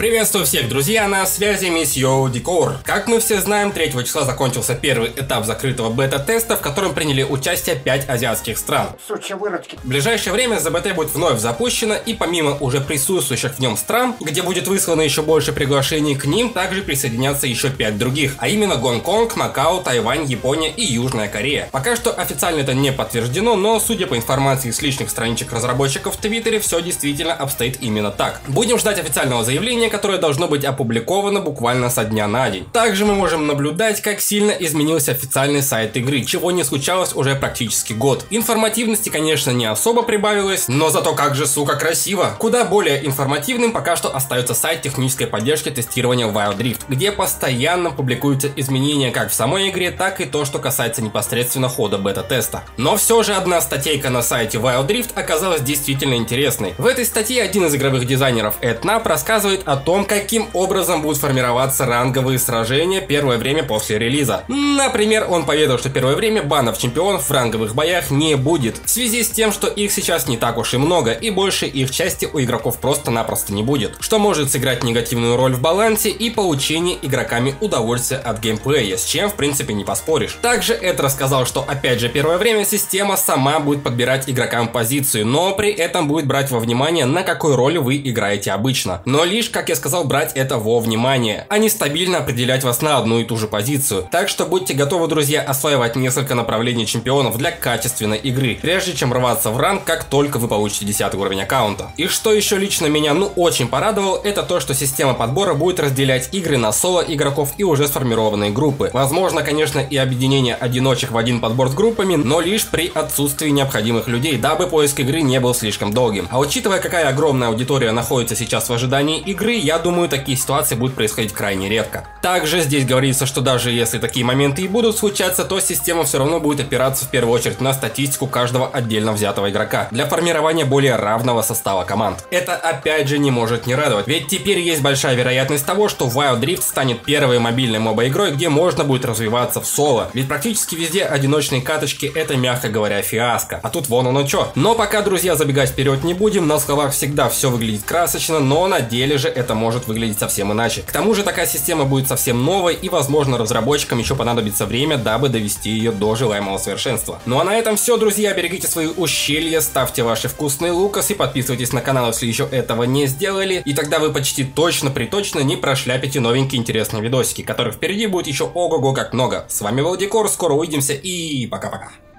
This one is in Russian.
Приветствую всех, друзья, на связи Миссио Декор. Как мы все знаем, 3 числа закончился первый этап закрытого бета-теста, в котором приняли участие 5 азиатских стран. Сучьи выродки. В ближайшее время ЗБТ будет вновь запущено, и помимо уже присутствующих в нем стран, где будет выслано еще больше приглашений, к ним также присоединятся еще 5 других, а именно Гонконг, Макао, Тайвань, Япония и Южная Корея. Пока что официально это не подтверждено, но судя по информации с личных страничек разработчиков в Твиттере, все действительно обстоит именно так. Будем ждать официального заявления, которое должно быть опубликовано буквально со дня на день. Также мы можем наблюдать, как сильно изменился официальный сайт игры, чего не случалось уже практически год. Информативности, конечно, не особо прибавилось, но зато как же, сука, красиво. Куда более информативным пока что остается сайт технической поддержки тестирования Wild Rift, где постоянно публикуются изменения как в самой игре, так и то, что касается непосредственно хода бета-теста. Но все же одна статейка на сайте Wild Rift оказалась действительно интересной. В этой статье один из игровых дизайнеров Эднап рассказывает о том, каким образом будут формироваться ранговые сражения первое время после релиза. Например, он поведал, что первое время банов чемпионов в ранговых боях не будет, в связи с тем, что их сейчас не так уж и много, и больше их части у игроков просто-напросто не будет, что может сыграть негативную роль в балансе и получении игроками удовольствия от геймплея, с чем в принципе не поспоришь. Также Эд рассказал, что опять же первое время система сама будет подбирать игрокам позицию, но при этом будет брать во внимание, на какой роли вы играете обычно. Но лишь, как я сказал, брать это во внимание, а не стабильно определять вас на одну и ту же позицию. Так что будьте готовы, друзья, осваивать несколько направлений чемпионов для качественной игры, прежде чем рваться в ранг, как только вы получите 10 уровень аккаунта. И что еще лично меня очень порадовало, это то, что система подбора будет разделять игры на соло игроков и уже сформированные группы. Возможно, конечно, и объединение одиночек в один подбор с группами, но лишь при отсутствии необходимых людей, дабы поиск игры не был слишком долгим. А учитывая, какая огромная аудитория находится сейчас в ожидании игры, я думаю, такие ситуации будут происходить крайне редко. Также здесь говорится, что даже если такие моменты и будут случаться, то система все равно будет опираться в первую очередь на статистику каждого отдельно взятого игрока для формирования более равного состава команд. Это опять же не может не радовать, ведь теперь есть большая вероятность того, что Wild Rift станет первой мобильной моба-игрой, где можно будет развиваться в соло, ведь практически везде одиночные каточки — это, мягко говоря, фиаско, а тут вон оно чё. Но пока, друзья, забегать вперед не будем, на словах всегда все выглядит красочно, но на деле же это может выглядеть совсем иначе. К тому же такая система будет совсем новой, и возможно разработчикам еще понадобится время, дабы довести ее до желаемого совершенства. Ну а на этом все, друзья, берегите свои ущелья, ставьте ваши вкусные лукасы, подписывайтесь на канал, если еще этого не сделали, и тогда вы почти точно не прошляпите новенькие интересные видосики, которых впереди будет еще ого-го как много. С вами был Декор, скоро увидимся и пока-пока.